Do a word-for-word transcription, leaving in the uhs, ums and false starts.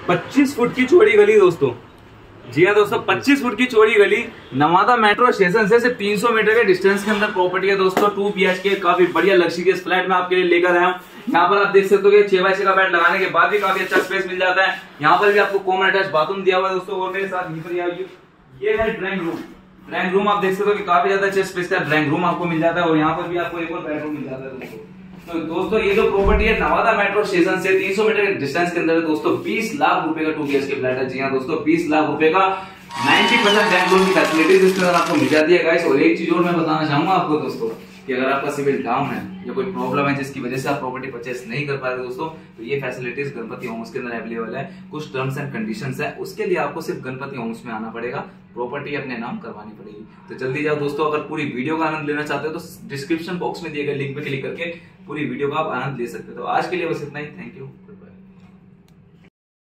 पच्चीस फुट की चौड़ी गली दोस्तों। जी हाँ दोस्तों, पच्चीस फुट की चौड़ी गली नवादा मेट्रो स्टेशन से सिर्फ तीन सौ मीटर के डिस्टेंस के अंदर प्रॉपर्टी है दोस्तों। टू बीएचके काफी बढ़िया लग्जरियस फ्लैट में आपके लिए लेकर आया हूँ। यहाँ पर आप देख सकते हो कि छह बाय छह का बेड लगाने के बाद भी काफी अच्छा स्पेस मिल जाता है। यहाँ पर भी आपको कॉमन अटैच बाथरूम दिया हुआ है दोस्तों। और मेरे साथ यहीं पर ये है ड्राइंग रूम। ड्राइंग रूम आप देख सकते हो कि काफी ज्यादा अच्छा स्पेस का ड्राइंग रूम आपको मिल जाता है। और यहाँ पर भी आपको एक और बेडरूम मिल जाता है दोस्तों। तो दोस्तों ये जो प्रॉपर्टी है नवादा मेट्रो स्टेशन से तीन सौ मीटर के डिस्टेंस के अंदर है दोस्तों। बीस लाख रुपए का टू बीएचके फ्लैट है। जी हाँ दोस्तों, बीस लाख रुपए का नब्बे परसेंट बैंक लोन की फैसिलिटीज इसके अंदर आपको मिल जाती है गाइस। और एक चीज और मैं बताना चाहूंगा आपको दोस्तों कि अगर आपका सिविल डाउन है या कोई प्रॉब्लम है जिसकी वजह से आप प्रॉपर्टी परचेस नहीं कर पा रहे दोस्तों, तो ये फैसिलिटीज गणपति होम्स के अंदर अवेलेबल है। कुछ टर्म्स एंड कंडीशंस है, उसके लिए आपको सिर्फ गणपति होम्स में आना पड़ेगा, प्रॉपर्टी अपने नाम करवानी पड़ेगी। तो जल्दी जाओ दोस्तों। अगर पूरी वीडियो का आनंद लेना चाहते हो तो डिस्क्रिप्शन बॉक्स में दिए गए लिंक पे क्लिक करके पूरी वीडियो का आप आनंद ले सकते हो। तो आज के लिए बस इतना ही। Thank you.